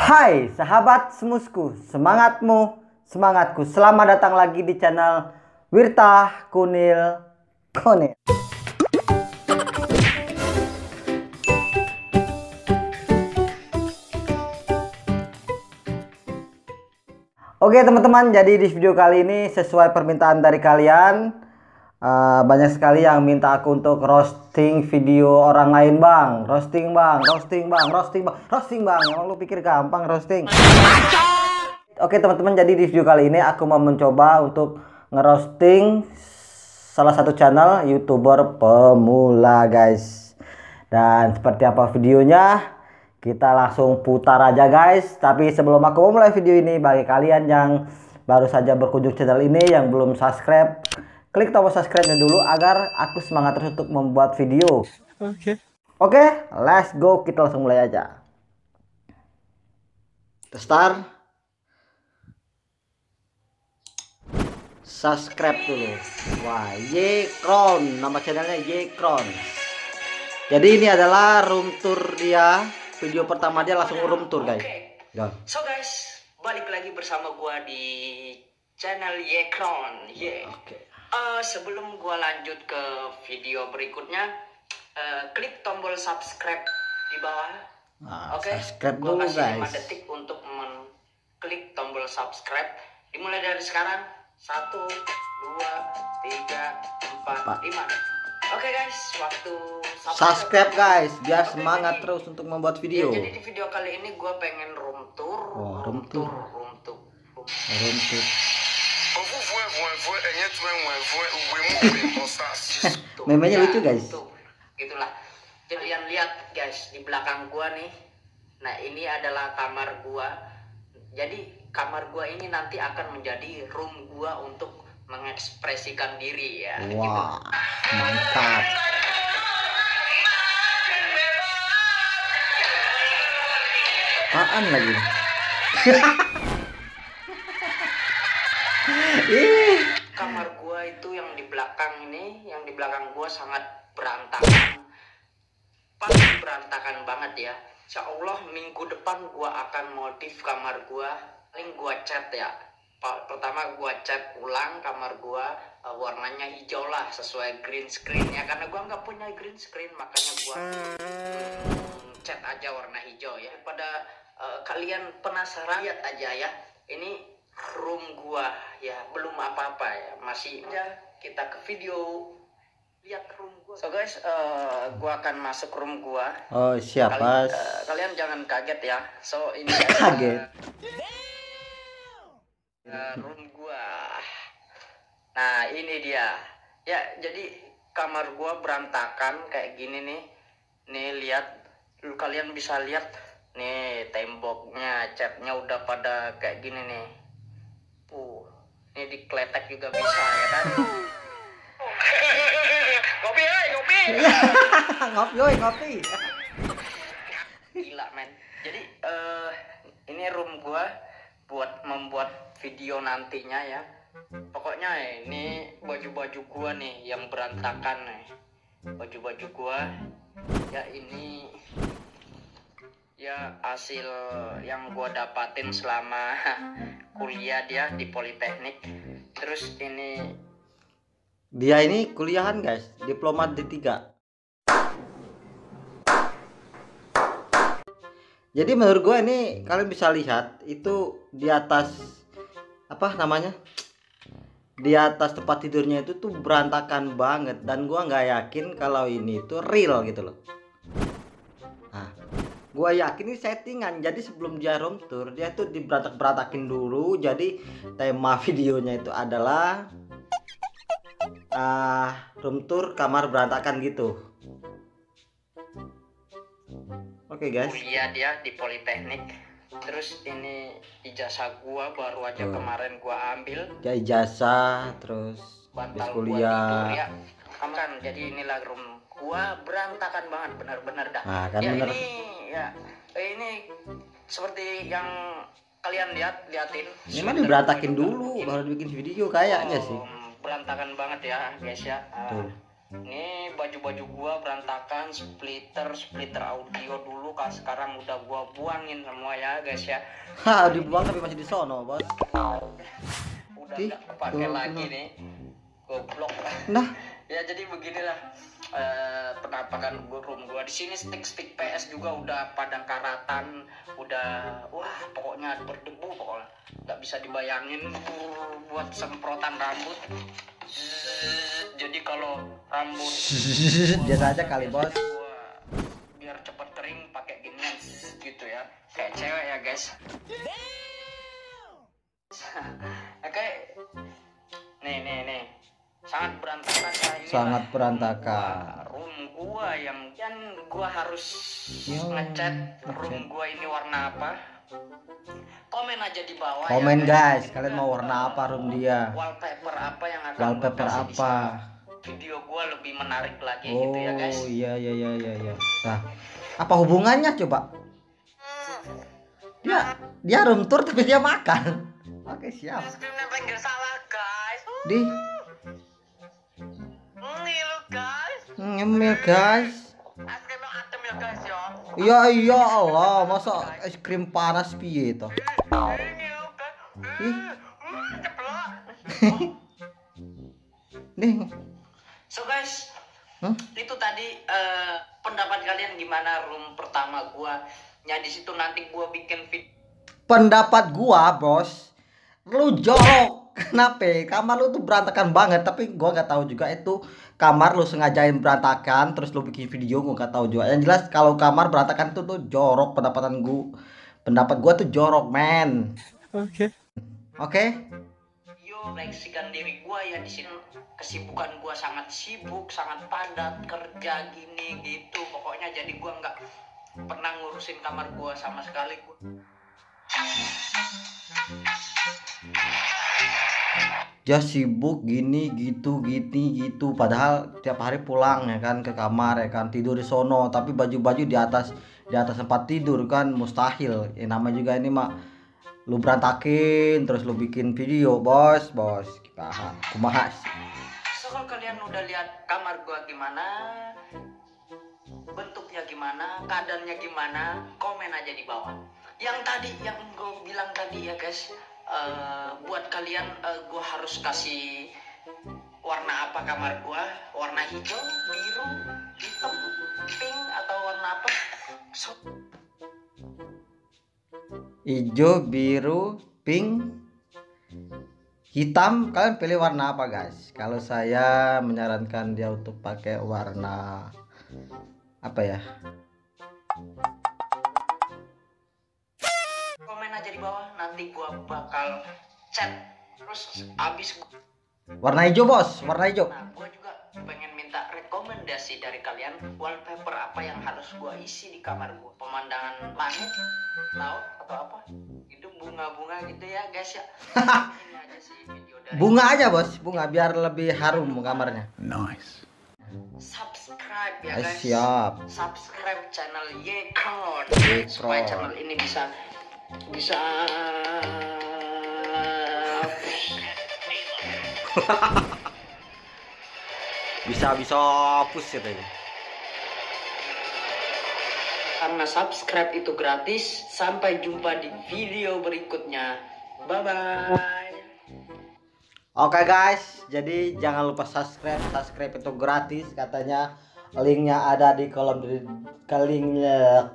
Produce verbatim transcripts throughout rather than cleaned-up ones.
Hai sahabat semusku, semangatmu, semangatku. Selamat datang lagi di channel Wirta Kunil Kunil. Oke teman-teman, jadi di video kali ini sesuai permintaan dari kalian, Uh, banyak sekali yang minta aku untuk roasting video orang lain bang. Roasting bang, roasting bang, roasting bang, roasting bang. Emang lu pikir gampang roasting? Oke teman-teman, jadi di video kali ini aku mau mencoba untuk ngerosting salah satu channel YouTuber pemula guys. Dan seperti apa videonya, kita langsung putar aja guys. Tapi sebelum aku mulai video ini, bagi kalian yang baru saja berkunjung channel ini, yang belum subscribe, klik tombol subscribe-nya dulu agar aku semangat terus untuk membuat video. Oke. Okay. Oke, okay, let's go. Kita langsung mulai aja. Kita start. Subscribe dulu. Wah, Yekron. Nama channelnya Yekron. Jadi ini adalah room tour dia. Video pertama dia langsung room tour guys. Okay. So guys, balik lagi bersama gua di channel Yekron. Yeah. Oke. Okay. Uh, sebelum gua lanjut ke video berikutnya, uh, klik tombol subscribe di bawah. Nah, Oke, okay? Subscribe gua dulu kasih guys. lima detik untuk mengklik tombol subscribe. Dimulai dari sekarang. Satu, dua, tiga, empat, lima. Oke okay guys, waktu subscribe, subscribe guys, biar okay, semangat jadi, terus untuk membuat video. Ya, jadi di video kali ini gua pengen room tour, oh, room, room tour, room tour, room tour. Room tour. Memenya lucu guys. Gitulah. Kalian lihat guys di belakang gua nih. Nah ini adalah kamar gua. Jadi kamar gua ini nanti akan menjadi room gua untuk mengekspresikan diri ya. Wah, gitu. Mantap. Apaan lagi? Kamar gua itu yang di belakang ini, yang di belakang gua sangat berantakan, pasti berantakan banget ya. Insya Allah minggu depan gua akan modif kamar gua, paling gua cat ya. Pertama gua cat ulang kamar gua, uh, warnanya hijau lah sesuai green screen ya, karena gua nggak punya green screen makanya gua hmm, cat aja warna hijau ya. Pada uh, kalian penasaran, lihat aja ya. Ini room gua ya, belum apa-apa ya, masih aja. Kita ke video, lihat room gua. So guys, uh, gua akan masuk room gua. Oh siapa? Kali, uh, kalian jangan kaget ya. So ini kaget. Uh, room gua. Nah ini dia. Ya jadi kamar gua berantakan kayak gini nih. Nih lihat, lu kalian bisa lihat nih temboknya, catnya udah pada kayak gini nih. Uh, ini dikletek juga bisa ya kan? Kopi, hey, kopi. Ngopi, oi, ngopi. Gila men. Jadi uh, ini room gua buat membuat video nantinya ya. Pokoknya ini baju-baju gua nih yang berantakan nih. Baju-baju gua ya ini ya hasil yang gua dapatin selama kuliah dia di Politeknik. Terus ini dia ini kuliahan guys, diplomat D tiga. Jadi menurut gue ini kalian bisa lihat itu di atas apa namanya, di atas tempat tidurnya itu tuh berantakan banget, dan gua nggak yakin kalau ini tuh real gitu loh. Nah, gua yakin ini settingan. Jadi sebelum dia room tour, dia tuh diberantak-berantakin dulu. Jadi tema videonya itu adalah uh, room tour kamar berantakan gitu. Oke okay, guys. Kuliah dia di Politeknik. Terus ini ijazah gua baru aja oh. kemarin gua ambil. Ya ijazah, terus bantal kuliah. Gua tidur ya. Kan jadi inilah room gua berantakan banget, benar-benar dah. Nah, kan ya bener. ini ya ini seperti yang kalian lihat, liatin. Ini mah diberantakin dulu baru bikin video kayaknya oh, sih. Berantakan banget ya guys ya. Uh, Ini baju-baju gua berantakan, splitter, splitter audio dulu, kan sekarang udah gua buangin semua ya guys ya. Ha, dibuang tapi masih di sono, Bos. Udah Ih, nggak pakai tuh, lagi tuh. nih. Goblok. Nah, Ya jadi beginilah eh, penampakan gua, room gua di sini. Stick-stick P S juga udah pada karatan, udah wah pokoknya berdebu pokoknya. Nggak bisa dibayangin buat semprotan rambut. Jadi kalau rambut biasa aja kali, Bos. gua biar cepet kering pakai ginian gitu ya, kayak cewek ya guys. Oke, nih nih nih sangat berantakan ya ini. Sangat berantakan. Room gua yang kan gua harus Yo, ngecat room ngecat. gua ini warna apa. Komen aja di bawah Komen ya, guys, kalian mau warna apa room dia? Wallpaper apa yang akan Wallpaper gua kasih di apa? sini. Video gua lebih menarik lagi Oh, gitu ya guys. iya iya iya iya iya. Nah, apa hubungannya coba? Dia dia room tour tapi dia makan. Oke, siap. Es krimnya pinggir sawah guys. Di Ini lo guys. ngemil guys. Es krimnya adem ya guys ya. Iya iya Allah, masa es krim panas piye toh? Ini lo guys. Ih, Hmm, ceplok. nih. So guys, Hah? itu tadi eh, pendapat kalian gimana room pertama gua? Ya di situ nanti gua bikin video. Pendapat gua, Bos, lu jorok. Kenapa? Kamar lu tuh berantakan banget, tapi gua nggak tahu juga itu kamar lu sengajain berantakan terus lu bikin video, gua nggak tahu juga. Yang jelas kalau kamar berantakan itu tuh jorok, pendapatan gua. Pendapat gua tuh jorok, men. Oke. Oke? Yo, refleksikan diri gua ya di sini. Kesibukan gua sangat sibuk, sangat padat kerja gini gitu. Pokoknya jadi gua nggak pernah ngurusin kamar gua sama sekali gua. Dia sibuk gini gitu gini gitu, padahal tiap hari pulang ya kan ke kamar ya kan, tidur di sono, tapi baju-baju di atas di atas tempat tidur kan mustahil. Ya namanya juga ini mak lu berantakin terus lu bikin video, Bos. Bos kumaha kumaha sih. So kalau kalian udah lihat kamar gua gimana, bentuknya gimana, keadaannya gimana, komen aja di bawah. Yang tadi yang gua bilang tadi ya guys, eh, buat kalian eh, gua harus kasih warna apa kamar gua? Warna hijau, biru, hitam, pink atau warna apa? So, Hijau, biru, pink, hitam, kalian pilih warna apa, guys? Kalau saya menyarankan dia untuk pakai warna apa ya? komen aja di bawah, nanti gua bakal chat terus abis gua. Warna hijau, Bos. Warna hijau. Nah, gua juga pengen minta rekomendasi dari kalian wallpaper apa yang harus gua isi di kamar gua. Pemandangan langit, laut atau apa? Itu bunga-bunga gitu ya, guys ya. Ini aja sih video dari Bunga aja, Bos. Bunga biar lebih harum kamarnya. Nice. subscribe ya Eh, guys. siap. Subscribe channel Yekron Yekron. supaya channel ini bisa bisa Bisa-bisa push gitu ya. karena subscribe itu gratis. Sampai jumpa di video berikutnya. Bye bye. Oke guys, jadi jangan lupa subscribe. Subscribe itu gratis katanya. Linknya ada di kolom di linknya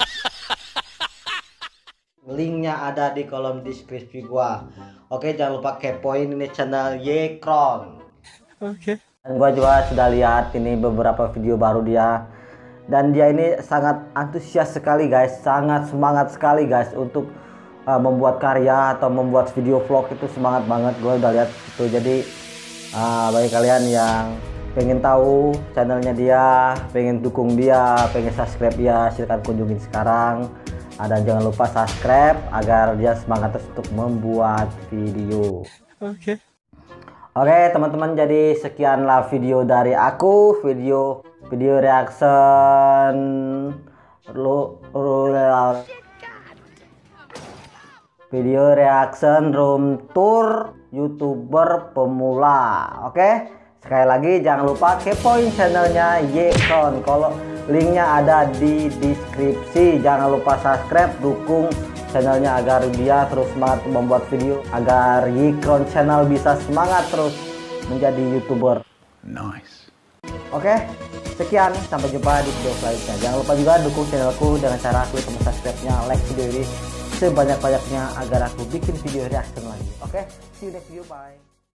linknya ada di kolom deskripsi gua. Oke, jangan lupa kepoin ini channel Yekron. Oke. Dan gua juga sudah lihat ini beberapa video baru dia, dan dia ini sangat antusias sekali guys, sangat semangat sekali guys untuk uh, membuat karya atau membuat video vlog. Itu semangat banget, gue udah lihat itu. Jadi uh, bagi kalian yang pengen tahu channelnya dia, pengen dukung dia, pengen subscribe dia, silahkan kunjungin sekarang. Dan jangan lupa subscribe agar dia semangat terus untuk membuat video. Oke. Oke teman-teman, jadi sekianlah video dari aku, video video reaction lu, lu video reaction room tour YouTuber pemula. Oke, Sekali lagi jangan lupa kepoin channelnya Yikron. Kalau linknya ada di deskripsi. Jangan lupa subscribe, dukung channelnya agar dia terus semangat membuat video, agar Yikron channel bisa semangat terus menjadi YouTuber. Nice. Oke, sekian, sampai jumpa di video selanjutnya. Jangan lupa juga dukung channelku dengan cara klik tombol subscribe-nya, like video ini sebanyak-banyaknya agar aku bikin video reaction lagi. Oke, see you next video, bye.